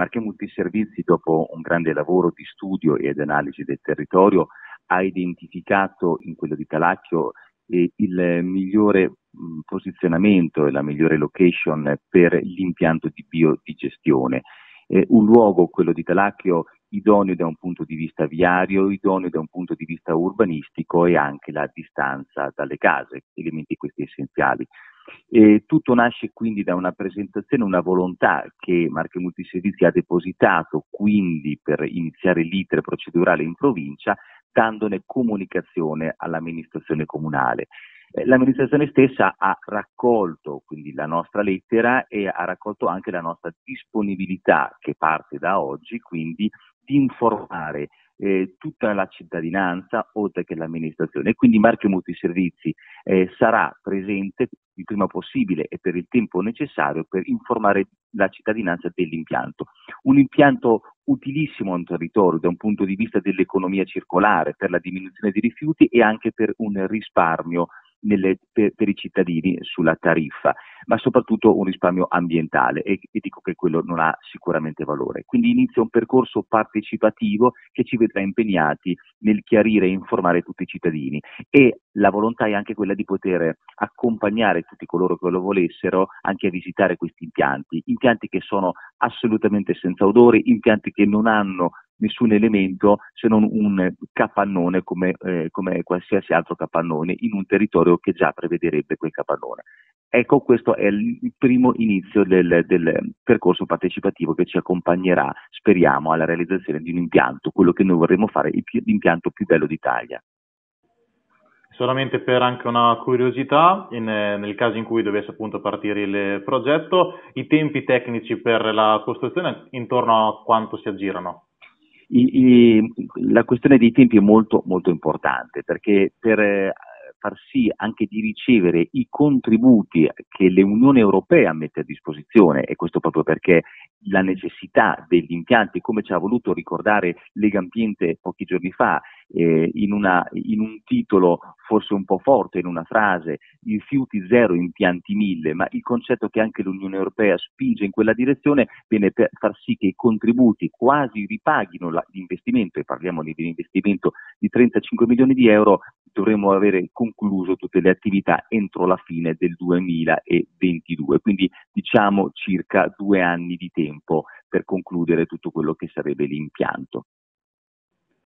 Marche Multiservizi, dopo un grande lavoro di studio ed analisi del territorio, ha identificato in quello di Talacchio il migliore posizionamento e la migliore location per l'impianto di biodigestione. Un luogo, quello di Talacchio, idoneo da un punto di vista viario, idoneo da un punto di vista urbanistico e anche la distanza dalle case, elementi questi essenziali. Tutto nasce quindi da una presentazione, una volontà che Marche Multiservizi ha depositato quindi per iniziare l'iter procedurale in provincia, dandone comunicazione all'amministrazione comunale. L'amministrazione stessa ha raccolto quindi la nostra lettera e ha raccolto anche la nostra disponibilità, che parte da oggi, quindi di informare tutta la cittadinanza oltre che l'amministrazione, e quindi Marche Multiservizi sarà presente il prima possibile e per il tempo necessario per informare la cittadinanza dell'impianto. Un impianto utilissimo a un territorio da un punto di vista dell'economia circolare, per la diminuzione dei rifiuti e anche per un risparmio per i cittadini sulla tariffa, ma soprattutto un risparmio ambientale e dico che quello non ha sicuramente valore. Quindi inizia un percorso partecipativo che ci vedrà impegnati nel chiarire e informare tutti i cittadini, e la volontà è anche quella di poter accompagnare tutti coloro che lo volessero anche a visitare questi impianti che sono assolutamente senza odore, impianti che non hanno nessun elemento se non un capannone come qualsiasi altro capannone in un territorio che già prevederebbe quel capannone. Ecco, questo è il primo inizio del percorso partecipativo che ci accompagnerà, speriamo, alla realizzazione di un impianto, quello che noi vorremmo fare, l'impianto più bello d'Italia. Solamente per anche una curiosità, nel caso in cui dovesse appunto partire il progetto, i tempi tecnici per la costruzione intorno a quanto si aggirano? La questione dei tempi è molto, molto importante, perché per far sì anche di ricevere i contributi che l'Unione Europea mette a disposizione, e questo proprio perché la necessità degli impianti, come ci ha voluto ricordare Legambiente pochi giorni fa, in un titolo forse un po' forte, in una frase, rifiuti zero, impianti 1000, ma il concetto che anche l'Unione Europea spinge in quella direzione viene per far sì che i contributi quasi ripaghino l'investimento, e parliamo di un investimento di 35 milioni di euro, dovremmo avere concluso tutte le attività entro la fine del 2022, quindi diciamo circa 2 anni di tempo per concludere tutto quello che sarebbe l'impianto.